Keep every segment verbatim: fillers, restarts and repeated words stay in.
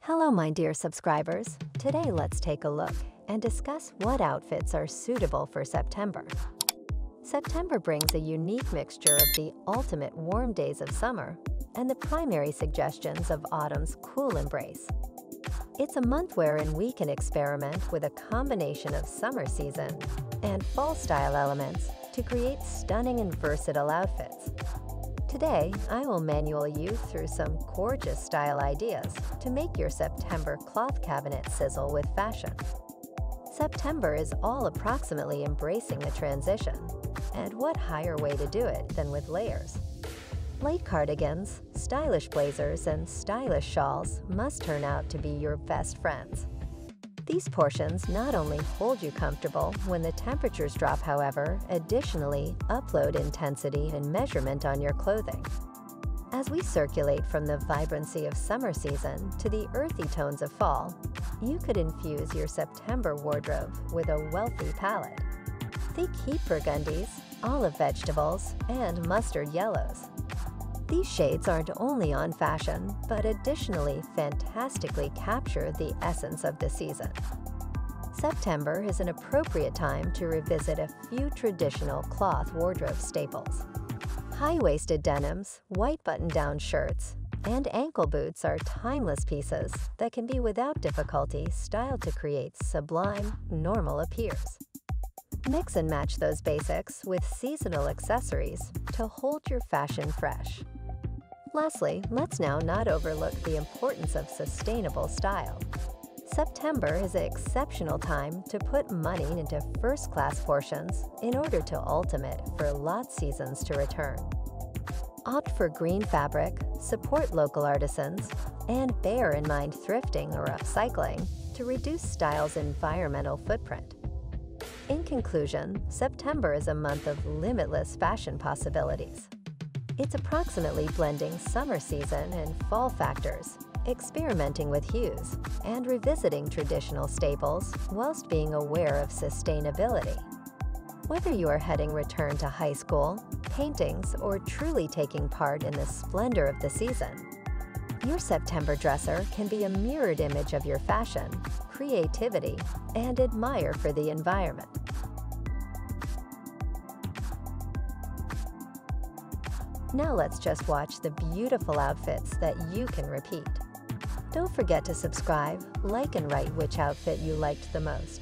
Hello, my dear subscribers. Today, let's take a look and discuss what outfits are suitable for September. September brings a unique mixture of the ultimate warm days of summer and the primary suggestions of autumn's cool embrace. It's a month wherein we can experiment with a combination of summer season and fall style elements to create stunning and versatile outfits. Today, I will manual you through some gorgeous style ideas to make your September cloth cabinet sizzle with fashion. September is all approximately embracing the transition, and what higher way to do it than with layers? Light cardigans, stylish blazers, and stylish shawls must turn out to be your best friends. These portions not only hold you comfortable when the temperatures drop, however, additionally upload intensity and measurement on your clothing. As we circulate from the vibrancy of summer season to the earthy tones of fall, you could infuse your September wardrobe with a wealthy palette. Think heat burgundies, olive vegetables, and mustard yellows. These shades aren't only on fashion, but additionally fantastically capture the essence of the season. September is an appropriate time to revisit a few traditional cloth wardrobe staples. High-waisted denims, white button-down shirts, and ankle boots are timeless pieces that can be without difficulty styled to create sublime, normal appears. Mix and match those basics with seasonal accessories to hold your fashion fresh. Lastly, let's now not overlook the importance of sustainable style. September is an exceptional time to put money into first-class portions in order to ultimate for lot seasons to return. Opt for green fabric, support local artisans, and bear in mind thrifting or upcycling to reduce style's environmental footprint. In conclusion, September is a month of limitless fashion possibilities. It's approximately blending summer season and fall factors, experimenting with hues, and revisiting traditional staples whilst being aware of sustainability. Whether you are heading return to high school, paintings, or truly taking part in the splendor of the season, your September dresser can be a mirrored image of your fashion, creativity, and admire for the environment. Now let's just watch the beautiful outfits that you can repeat. Don't forget to subscribe, like, and write which outfit you liked the most.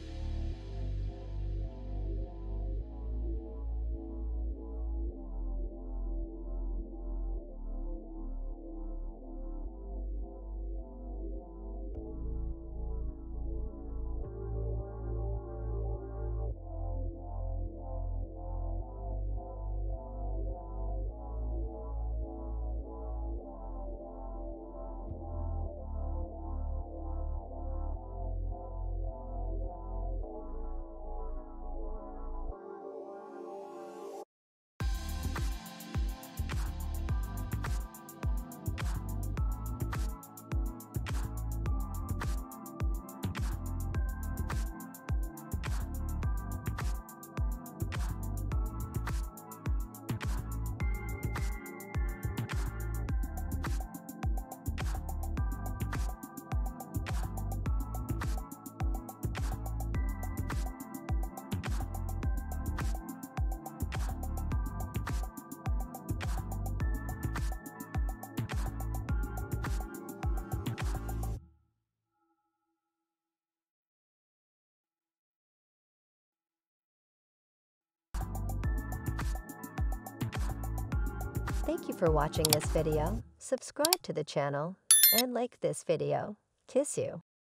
Thank you for watching this video. Subscribe to the channel and like this video. Kiss you.